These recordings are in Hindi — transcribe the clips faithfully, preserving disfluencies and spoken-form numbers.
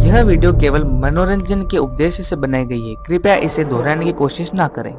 यह वीडियो केवल मनोरंजन के उद्देश्य से बनाई गई है, कृपया इसे दोहराने की कोशिश ना करें।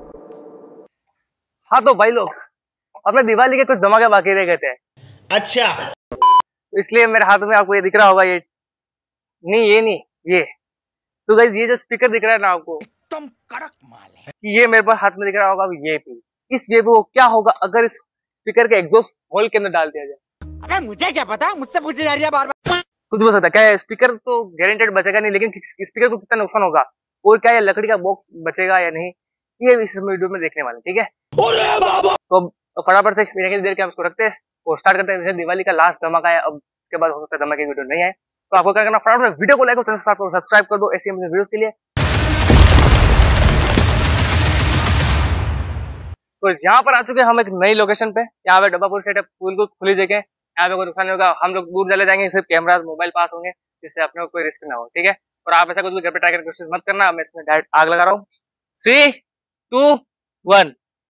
हाँ तो भाई लोग, अपने दिवाली के कुछ धमाके बाकी रह गए थे। अच्छा, इसलिए मेरे हाथ में आपको ये दिख रहा होगा, ये नहीं ये नहीं ये तो गाइस, ये जो स्पीकर दिख रहा है ना आपको, एकदम कड़क माल है। ये मेरे पास हाथ में दिख रहा होगा ये भी। इस ये भी क्या होगा अगर इस स्पीकर के एग्जॉस्ट होल के अंदर डाल दिया जाए। अबे मुझे क्या पता, मुझसे पूछे जा रही है बार बार। कुछ हो सकता है क्या? स्पीकर तो गारंटेड बचेगा नहीं, लेकिन स्पीकर को कितना नुकसान होगा और क्या ये लकड़ी का बॉक्स बचेगा या नहीं, ये इस वीडियो में देखने वाले। ठीक है, तो फटाफट से देर के हम इसको रखते हैं और स्टार्ट करते हैं। दिवाली का लास्ट धमाका है, अब इसके बाद हो सकता है धमाके वीडियो नहीं आए, तो आपको क्या करना, फटाफट वीडियो को लाइक और सब्सक्राइब कर दो ऐसी वीडियोस के लिए। तो यहाँ पर आ चुके हैं हम एक नई लोकेशन पे। यहाँ पे डब्बापुर सेटअप बिल्कुल खुली जगह, यहाँ पे कोई नुकसान नहीं होगा। हम लोग दूर चले जाएंगे, सिर्फ कैमरा मोबाइल पास होंगे, जिससे अपने को कोई रिस्क ना हो। ठीक है, और आप ऐसा कुछ भी घर पे ट्राई करने की कोशिश मत करना। मैं इसमें डायरेक्ट आग लगा रहा हूँ। Three two one.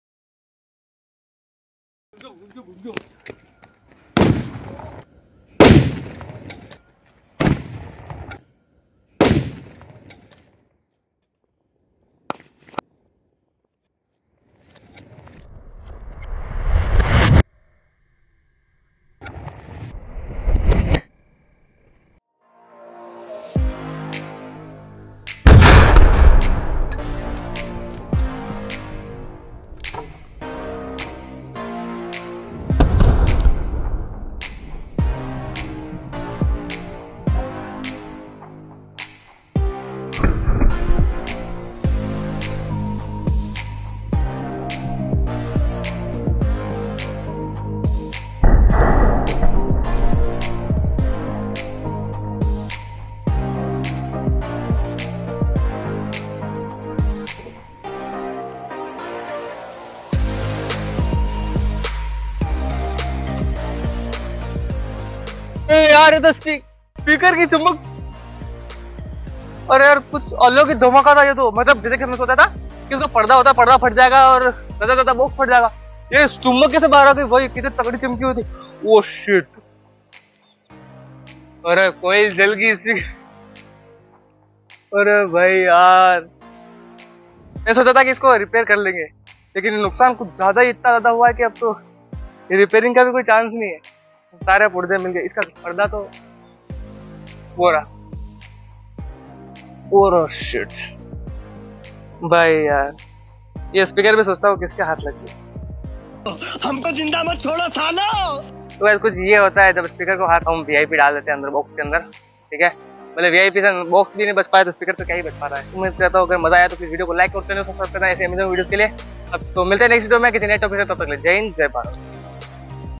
यार ये तो स्पीकर की चुम्बक, और यार कुछ अलग ही धमाका था ये तो। मतलब जैसे कि हमने सोचा था कि उसका पर्दा होता है, पर्दा फट जाएगा और दादा दादा बॉक्स फट जाएगा, ये चुम्बक कैसे बाहर आ गई भाई, कितनी तगड़ी चमकी हुई थी। ओ शिट, अरे कोई जल गई स्पीकर। अरे भाई यार, मैं सोचा था कि इसको रिपेयर कर लेंगे, लेकिन नुकसान कुछ ज्यादा ही इतना ज्यादा हुआ है कि अब तो रिपेयरिंग का भी कोई चांस नहीं है। सारे पुर्जे मिल गए, इसका पर्दा तो वो रहा। ओह शिट भाई यार, ये स्पीकर भी सोचता हूँ किसके हाथ लग गया। हमको जिंदा मत छोड़ो सालो। तो वैसे कुछ ये होता है जब स्पीकर को हाथ हम वीआईपी डाल देते हैं अंदर बॉक्स के अंदर। ठीक है, मतलब वीआईपी से बॉक्स भी नहीं बच पाया तो स्पीकर तो क्या ही बच पा रहा है। उम्मीद करता हूँ अगर मजा आया तो प्लीज वीडियो को लाइक और चैनल को सब्सक्राइब करना ऐसे अमेजिंग वीडियोस के लिए। अब तो मिलते हैं नेक्स्ट वीडियो में किसी नए टॉपिक से, तब तक के लिए जय हिंद जय भारत।